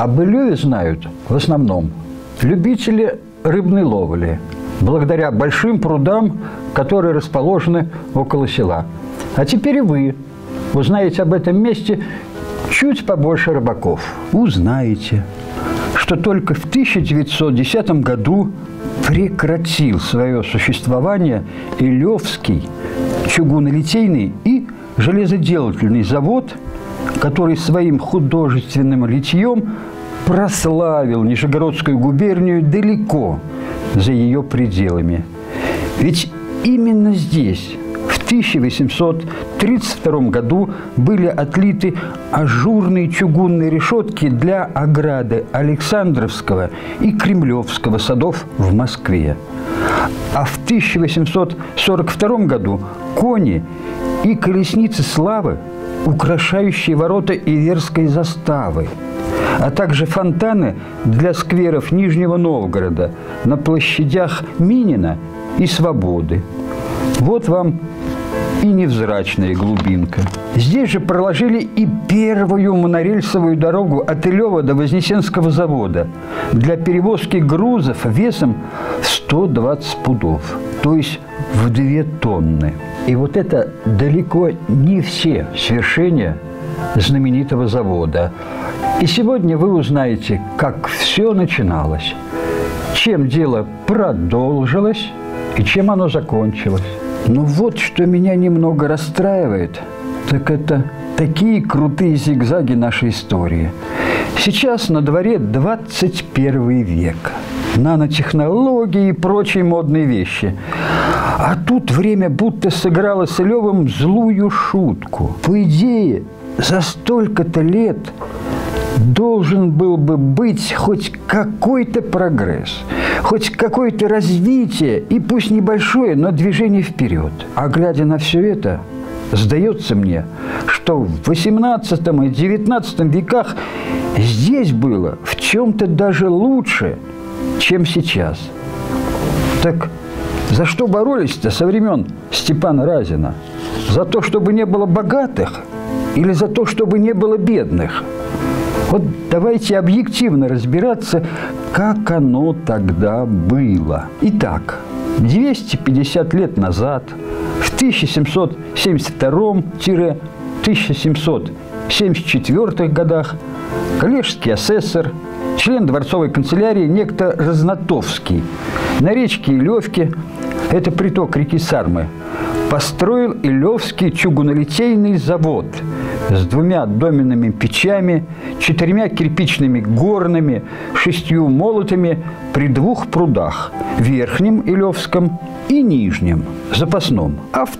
Об Илеве знают в основном любители рыбной ловли, благодаря большим прудам, которые расположены около села. А теперь и вы узнаете об этом месте чуть побольше рыбаков. Узнаете, что только в 1910 году прекратил свое существование Илевский чугунолитейный и железоделательный завод, который своим художественным литьем прославил Нижегородскую губернию далеко за ее пределами. Ведь именно здесь в 1832 году были отлиты ажурные чугунные решетки для ограды Александровского и Кремлевского садов в Москве. А в 1842 году кони и колесницы славы, украшающие ворота Иверской заставы, а также фонтаны для скверов Нижнего Новгорода на площадях Минина и Свободы. Вот вам и невзрачная глубинка. Здесь же проложили и первую монорельсовую дорогу от Илева до Вознесенского завода для перевозки грузов весом в 120 пудов, то есть в 2 тонны. И вот это далеко не все свершения знаменитого завода. И сегодня вы узнаете, как все начиналось, чем дело продолжилось и чем оно закончилось. Но вот что меня немного расстраивает, так это такие крутые зигзаги нашей истории. Сейчас на дворе 21 век. Нанотехнологии и прочие модные вещи. А тут время будто сыграло с Илевым злую шутку. По идее, за столько-то лет должен был бы быть хоть какой-то прогресс, хоть какое-то развитие, и пусть небольшое, но движение вперед. А глядя на все это, сдается мне, что в XVIII и XIX веках здесь было в чем-то даже лучше, чем сейчас. Так за что боролись-то со времен Степана Разина? За то, чтобы не было богатых, или за то, чтобы не было бедных? Вот давайте объективно разбираться, как оно тогда было. Итак, 250 лет назад, в 1772-1774 годах, коллежский асессор, член дворцовой канцелярии некто Разнотовский на речке Илевке, это приток реки Сармы, построил Илевский чугунолитейный завод с 2 доменными печами, 4 кирпичными горнами, 6 молотами при 2 прудах – Верхнем Илевском и Нижнем, запасном. А в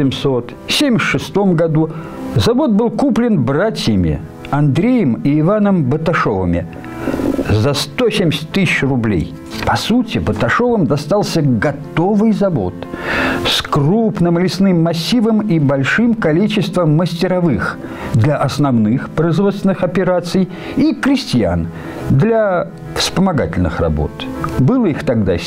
1776 году завод был куплен братьями Андреем и Иваном Баташовыми за 170 тысяч рублей. По сути, Баташовым достался готовый завод с крупным лесным массивом и большим количеством мастеровых для основных производственных операций и крестьян для вспомогательных работ. Было их тогда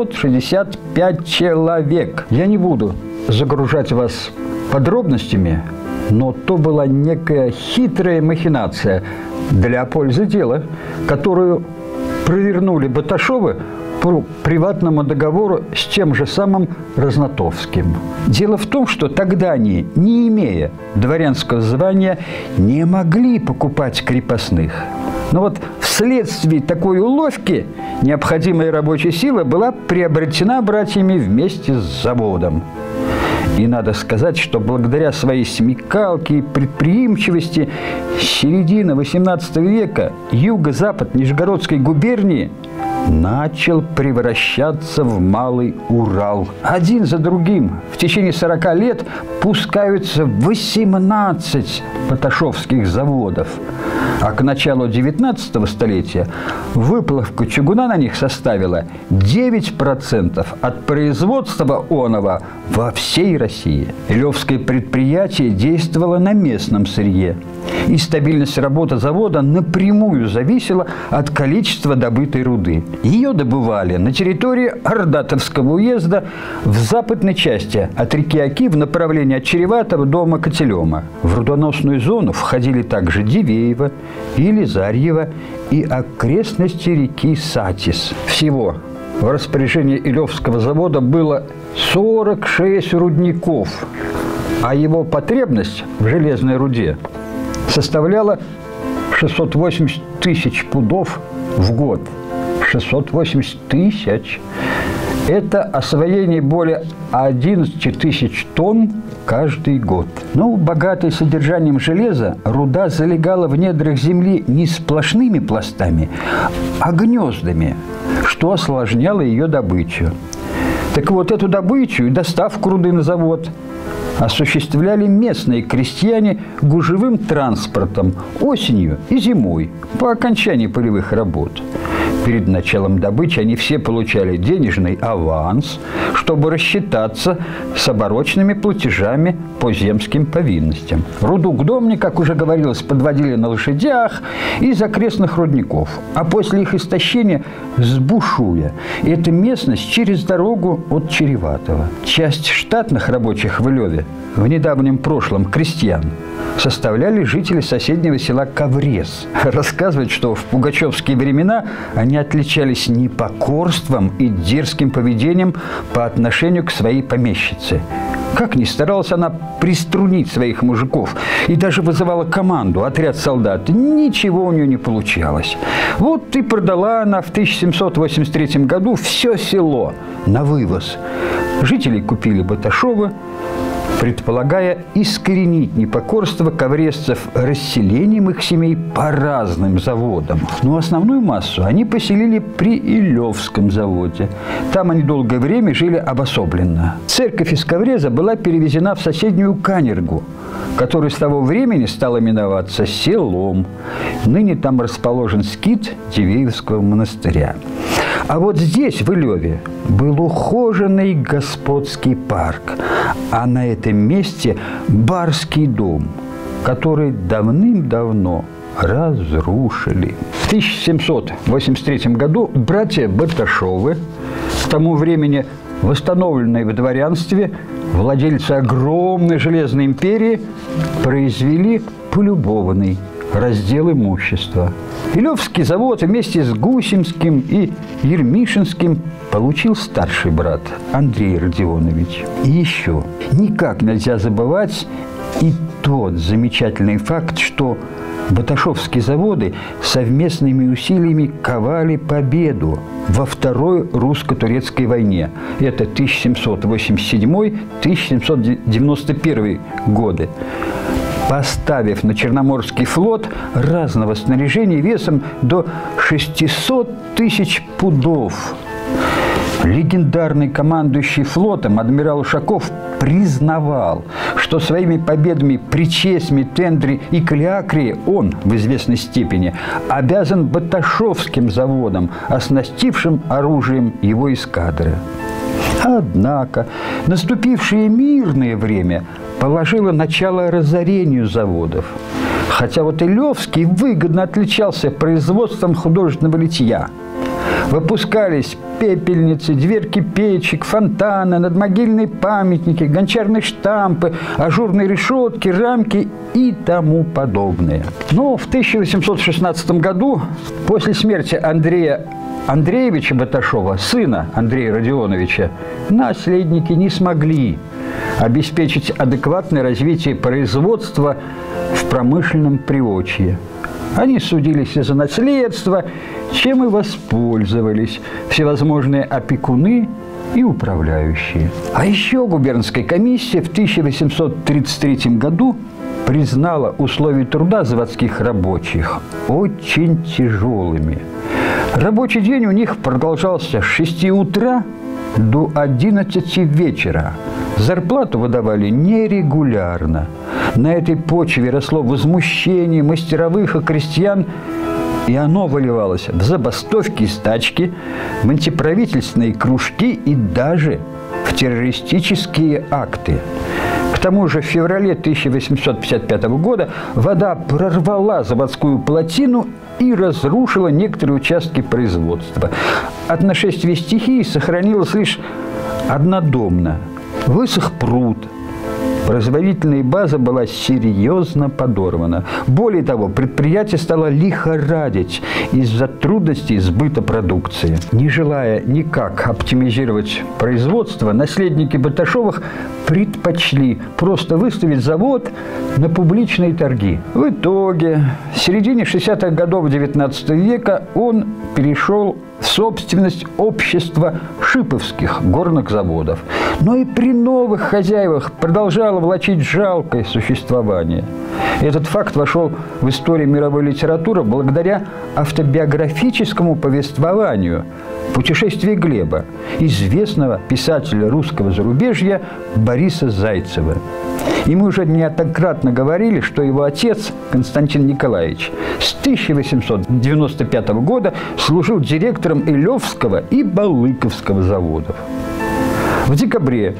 765 человек. Я не буду загружать вас подробностями, но то была некая хитрая махинация для пользы дела, которую провернули Баташовы по приватному договору с тем же самым Разнотовским. Дело в том, что тогда они, не имея дворянского звания, не могли покупать крепостных. Но вот вследствие такой уловки необходимая рабочая сила была приобретена братьями вместе с заводом. И надо сказать, что благодаря своей смекалке и предприимчивости с середины XVIII века юго-запад Нижегородской губернии начал превращаться в Малый Урал. Один за другим в течение 40 лет пускаются 18 баташовских заводов. А к началу 19 столетия выплавка чугуна на них составила 9% от производства оного во всей России. Илевское предприятие действовало на местном сырье, и стабильность работы завода напрямую зависела от количества добытой руды. Ее добывали на территории Ордатовского уезда в западной части от реки Оки в направлении от Череватого до Макотелема. В рудоносную зону входили также Дивеево, Елизарьево и окрестности реки Сатис. Всего в распоряжении Илевского завода было 46 рудников, а его потребность в железной руде составляла 680 тысяч пудов в год. 680 тысяч. Это освоение более 11 тысяч тонн каждый год. Но, богатая содержанием железа, руда залегала в недрах земли не сплошными пластами, а гнездами, что осложняло ее добычу. Так вот, эту добычу и доставку руды на завод осуществляли местные крестьяне гужевым транспортом осенью и зимой по окончании полевых работ. Перед началом добычи они все получали денежный аванс, чтобы рассчитаться с оборочными платежами по земским повинностям. Руду к Домне, как уже говорилось, подводили на лошадях из окрестных рудников, а после их истощения с Бушуя. И это местность через дорогу от Череватого. Часть штатных рабочих в Илеве, в недавнем прошлом крестьян, составляли жители соседнего села Коврес. Рассказывают, что в пугачевские времена они отличались непокорством и дерзким поведением по отношению к своей помещице. Как ни старалась она приструнить своих мужиков и даже вызывала команду, отряд солдат, ничего у нее не получалось. Вот и продала она в 1783 году все село на вывоз. Жители купили Баташова, предполагая искоренить непокорство ковресцев расселением их семей по разным заводам. Но основную массу они поселили при Илевском заводе. Там они долгое время жили обособленно. Церковь из Ковреза была перевезена в соседнюю Канергу, которая с того времени стала именоваться селом. Ныне там расположен скит Дивеевского монастыря. А вот здесь, в Илеве, был ухоженный господский парк, а на этом месте барский дом, который давным-давно разрушили. В 1783 году братья Баташовы, к тому времени восстановленные в дворянстве, владельцы огромной железной империи, произвели полюбованный раздел имущества. Илевский завод вместе с Гусимским и Ермишинским получил старший брат Андрей Родионович. И еще никак нельзя забывать и тот замечательный факт, что Баташовские заводы совместными усилиями ковали победу во Второй русско-турецкой войне. Это 1787-1791 годы. Поставив на Черноморский флот разного снаряжения весом до 600 тысяч пудов. Легендарный командующий флотом адмирал Ушаков признавал, что своими победами при Чесме, Тендре и Калиакрии он, в известной степени, обязан Баташовским заводам, оснастившим оружием его эскадры. Однако наступившее мирное время положило начало разорению заводов. Хотя вот Илевский выгодно отличался производством художественного литья. Выпускались пепельницы, дверки печек, фонтаны, надмогильные памятники, гончарные штампы, ажурные решетки, рамки и тому подобное. Но в 1816 году, после смерти Андрея Андреевича Баташова, сына Андрея Родионовича, наследники не смогли обеспечить адекватное развитие производства в промышленном приводчье. Они судились из-за наследства, чем и воспользовались всевозможные опекуны и управляющие. А еще губернская комиссия в 1833 году признала условия труда заводских рабочих очень тяжелыми. Рабочий день у них продолжался с 6 утра до 11 вечера. Зарплату выдавали нерегулярно. На этой почве росло возмущение мастеровых и крестьян, и оно выливалось в забастовки и стачки, в антиправительственные кружки и даже в террористические акты. К тому же в феврале 1855 года вода прорвала заводскую плотину и разрушила некоторые участки производства. От нашествия стихии сохранилась лишь однодомно. Высох пруд. Производительная база была серьезно подорвана. Более того, предприятие стало лихорадить из-за трудностей сбыта продукции. Не желая никак оптимизировать производство, наследники Баташовых предпочли просто выставить завод на публичные торги. В итоге, в середине 60-х годов XIX века он перешел в собственность общества шиповских горных заводов. Но и при новых хозяевах продолжало влачить жалкое существование. Этот факт вошел в историю мировой литературы благодаря автобиографическому повествованию «Путешествие Глеба» известного писателя русского зарубежья Бориса Зайцева. И мы уже неоднократно говорили, что его отец, Константин Николаевич, с 1895 года служил директором Илевского и Балыковского заводов. В декабре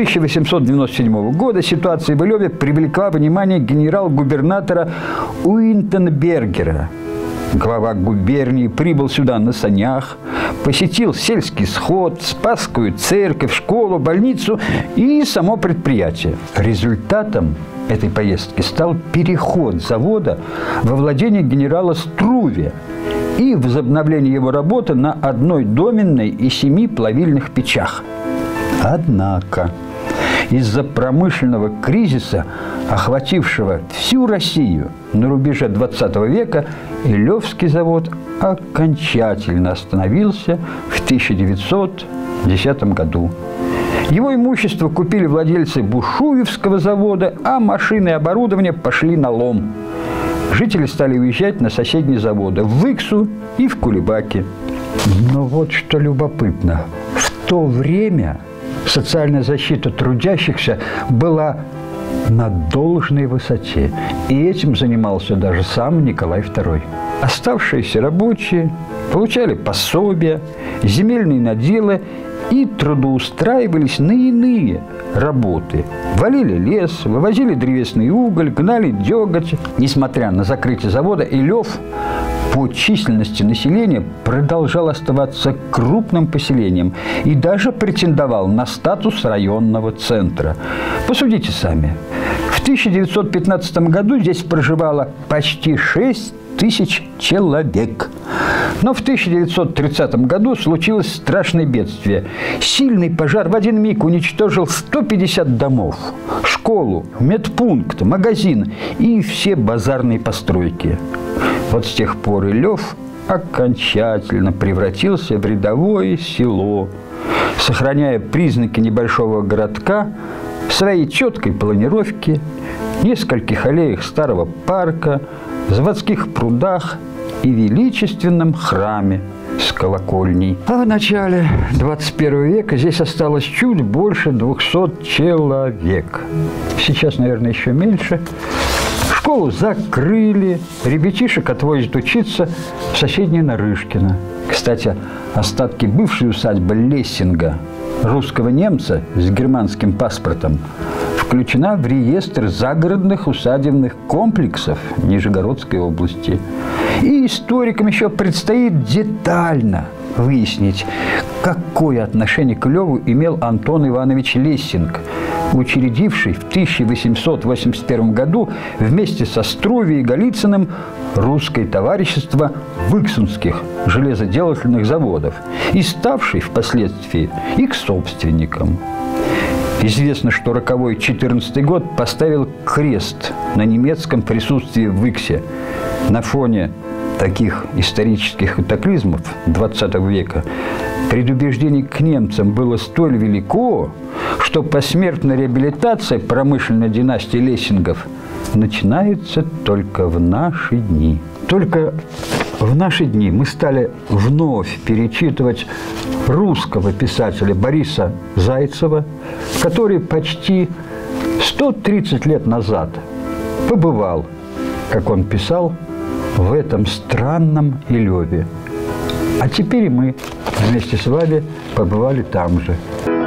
1897 года ситуация в Илеве привлекла внимание генерал-губернатора Уинтенбергера. Глава губернии прибыл сюда на санях, посетил сельский сход, Спасскую церковь, школу, больницу и само предприятие. Результатом этой поездки стал переход завода во владение генерала Струве и возобновление его работы на одной доменной и 7 плавильных печах. Однако из-за промышленного кризиса, охватившего всю Россию на рубеже XX века, Илевский завод окончательно остановился в 1910 году. Его имущество купили владельцы Бушуевского завода, а машины и оборудование пошли на лом. Жители стали уезжать на соседние заводы в Иксу и в Кулебаке. Но вот что любопытно. В то время социальная защита трудящихся была на должной высоте. И этим занимался даже сам Николай II. Оставшиеся рабочие получали пособия, земельные наделы и трудоустраивались на иные работы. Валили лес, вывозили древесный уголь, гнали деготь. Несмотря на закрытие завода, Илев по численности населения продолжал оставаться крупным поселением и даже претендовал на статус районного центра. Посудите сами. В 1915 году здесь проживало почти 6 тысяч человек. Но в 1930 году случилось страшное бедствие. Сильный пожар в один миг уничтожил 150 домов, школу, медпункт, магазин и все базарные постройки. Вот с тех пор Илев окончательно превратился в рядовое село, сохраняя признаки небольшого городка в своей четкой планировке, нескольких аллеях старого парка, заводских прудах и величественном храме с колокольней. А в начале 21 века здесь осталось чуть больше 200 человек. Сейчас, наверное, еще меньше. Школу закрыли, ребятишек отвозят учиться в соседнее Нарышкино. Кстати, остатки бывшей усадьбы Лессинга, русского немца с германским паспортом, включена в реестр загородных усадебных комплексов Нижегородской области. И историкам еще предстоит детально выяснить, какое отношение к Илеву имел Антон Иванович Лессинг, учредивший в 1881 году вместе со Струве и Голицыным русское товарищество Выксунских железоделательных заводов и ставший впоследствии их собственником. Известно, что роковой 14-й год поставил крест на немецком присутствии в Иксе. На фоне таких исторических катаклизмов XX века предубеждение к немцам было столь велико, что посмертная реабилитация промышленной династии Лессингов начинается только в наши дни. Только в наши дни мы стали вновь перечитывать русского писателя Бориса Зайцева, который почти 130 лет назад побывал, как он писал, в этом странном Илеве. А теперь мы вместе с вами побывали там же.